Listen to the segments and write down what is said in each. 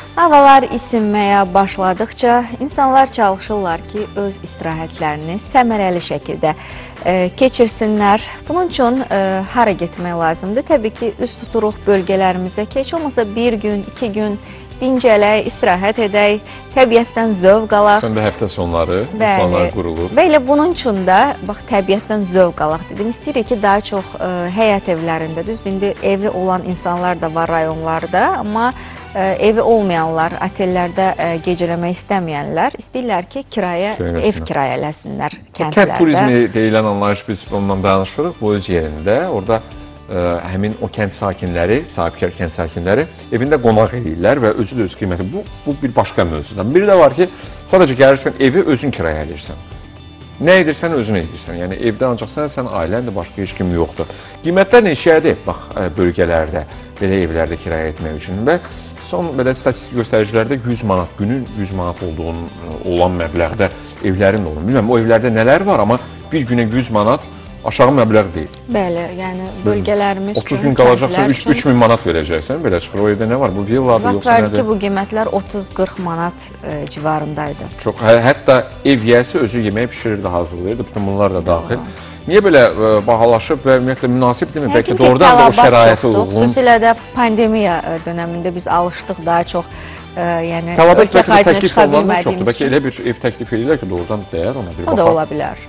Havalar isinməyə başladıkça insanlar çalışırlar ki, öz istirahətlərini səmərəli şəkildə keçirsinlər. Bunun üçün hara getmək lazımdır? Təbii ki, üz tuturuq bölgələrimizə, heç olmasa bir gün, 2 gün dincələk, istirahət edək, təbiətdən zövq alaq. Sən də həftə sonları planlar qurulur. Və elə bunun üçün də, bax, təbiətdən zövq alaq dedim. İstəyirik ki, daha çox həyət evlərində, düzdür, indi evi olan insanlar da var rayonlarda, amma evi olmayanlar, otellərdə gecələmək istəməyənlər istəyirlər ki, ev kirayələsinlər kəndlərdə. Kənd turizmi deyilən anlayış, biz ondan danışırıq, bu öz yerində. Orada həmin o kənd sakinləri, sahibkar kənd sakinləri evində qonaq edirlər və özü də öz qiyməti. Bu bir başqa mövzudan. Biri də var ki, sadəcə gəlirsən, evi özün kirayə edirsən. Nə edirsən, özün edirsən. Yəni, evdə ancaq sən, ailən də başqa heç kim yoxdur. Qiymətlər neçədir, bax, bölgələrdə, belə evlərdə kirayə etmək üçün və son belə statistik göstəricilərdə 100 manat, günün 100 manat olan məbləğdə evlərin olur. Bilməm, o evlərdə nələr var, amma bir günə 100 manat aşağı məbləğ deyil. Bəli, yəni bölgələrimiz üçün, 30 gün qalacaqsan, 3000 manat verəcəksən, belə çıxır. O evdə nə var? Bu villadır, yoxsa nədir? Vaxt var ki, bu qiymətlər 30-40 manat civarındaydı. Çox, hətta ev yiyəsi özü yemək pişirirdi, hazırlayırdı. Bütün bunlar da daxil. Niyə belə bahalaşıb və ümumiyyətlə münasibdirmi? Bəlkə doğrudan da o şəraitə uyğun. Xüsusilə də pandemiya dönəmində biz alışdıq daha çox. Tələbat bəlkə də təklif olunanlar çoxdur. Bəlkə elə bir ev təklif edirlər ki, doğrudan dəyər ona bir baxaq. O da ola bilər.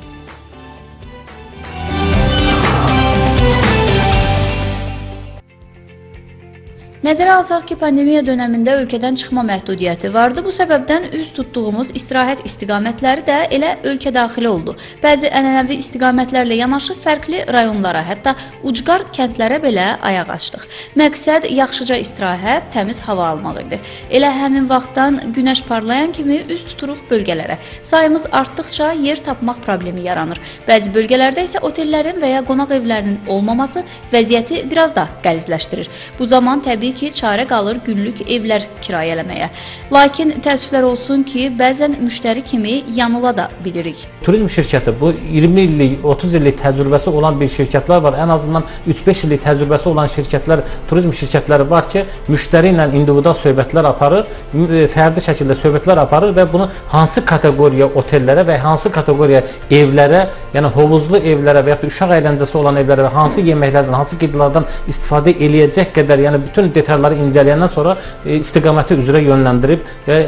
Nəzərə alsaq ki, pandemiya dönəmində ölkədən çıxma məhdudiyyəti vardı. Bu səbəbdən üz tutduğumuz istirahət istiqamətləri də elə ölkə daxili oldu. Bəzi ənənəvi istiqamətlərlə yanaşı fərqli rayonlara, hətta ucqar kəndlərə belə ayaq açdıq. Məqsəd yaxşıca istirahət, təmiz hava almaq idi. Elə həmin vaxtdan günəş parlayan kimi üz tuturuq bölgələrə. Sayımız artdıqca yer tapmaq problemi yaranır. Bəzi bölgələrdə isə otellərin və ya qonaq evlərinin olmaması vəziyyəti biraz da qəlizləşdirir. Bu zaman təbii ki, çarə qalır günlük evlər kirayələməyə. Lakin təəssüflər olsun ki, bəzən müştəri kimi yanıla da bilirik. Turizm şirkəti bu 20 illik, 30 illik təcrübəsi olan bir şirkətlər var. Ən azından 3-5 illik təcrübəsi olan şirkətlər, turizm şirkətləri var ki, müştəri ilə individual söhbətlər aparır, fərdi şəkildə söhbətlər aparır və bunu hansı kateqoriya otellərə və hansı kateqoriya evlərə, yəni hovuzlu evlərə və ya uşaq əyləncəsi olan evlərə və hansı yeməklərdən, hansı qidalardan istifadə eləyəcək qədər, yəni bütün detalları incələyəndən sonra istiqaməti üzrə yönləndirib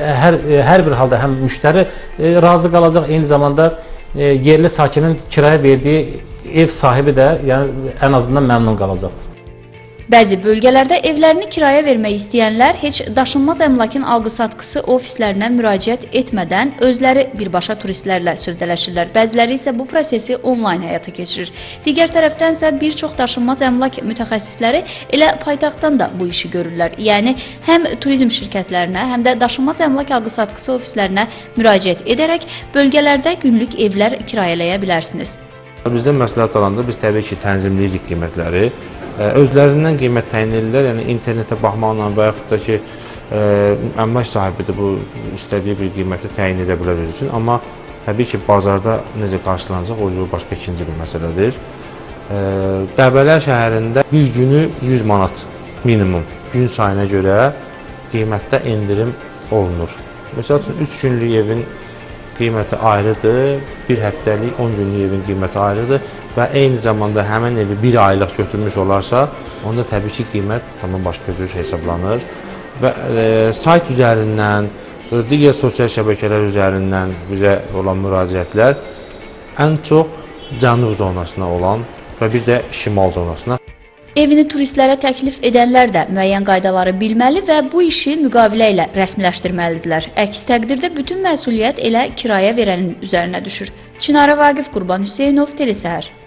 hər bir halda həm müştəri razı qalacaq, eyni zamanda yerli sakinin kirayə verdiyi ev sahibi də yəni ən azından məmnun qalacaqdır. Bəzi bölgələrdə evlərini kirayə vermək istəyənlər heç daşınmaz əmlakın alqı-satqısı ofislərinə müraciət etmədən özləri birbaşa turistlərlə sövdələşirlər. Bəziləri isə bu prosesi onlayn həyata keçirir. Digər tərəfdən isə bir çox daşınmaz əmlak mütəxəssisləri elə paytaxtdan da bu işi görürlər. Yəni, həm turizm şirkətlərinə, həm də daşınmaz əmlak alqı-satqısı ofislərinə müraciət edərək bölgələrdə günlük evlər kirayələyə bilərsiniz. Bizdə məsləhət alanda biz təbii ki, tənzimləyirik qiymətləri. Özlərindən qiymət təyin edirlər, yəni internetə baxmaqla və yaxud da ki, əmlak sahibidir bu istədiyi bir qiyməti təyin edə bilər öz üçün. Amma təbii ki, bazarda necə qarşılanacaq, o başqa ikinci bir məsələdir. Qəbələ şəhərində bir günü 100 manat minimum gün sayına görə qiymətdə endirim olunur. Məsəl üçün, 3 günlük evin qiyməti ayrıdır, bir həftəlik, 10 günlük evin qiyməti ayrıdır və eyni zamanda həmin evi bir aylıq götürmüş olarsa, onda təbii ki, qiymət tamam başqa cür hesablanır və sayt üzərindən, digər sosial şəbəkələr üzərindən bizə olan müraciətlər ən çox cənub zonasına olan və bir də şimal zonasına. Evini turistlərə təklif edənlər də müəyyən qaydaları bilməli və bu işi müqavilə ilə rəsmiləşdirməlidirlər. Əks təqdirdə bütün məsuliyyət elə kirayə verənin üzərinə düşür. Çinara Vaqif, Qurban Hüseynov, Telesəhər.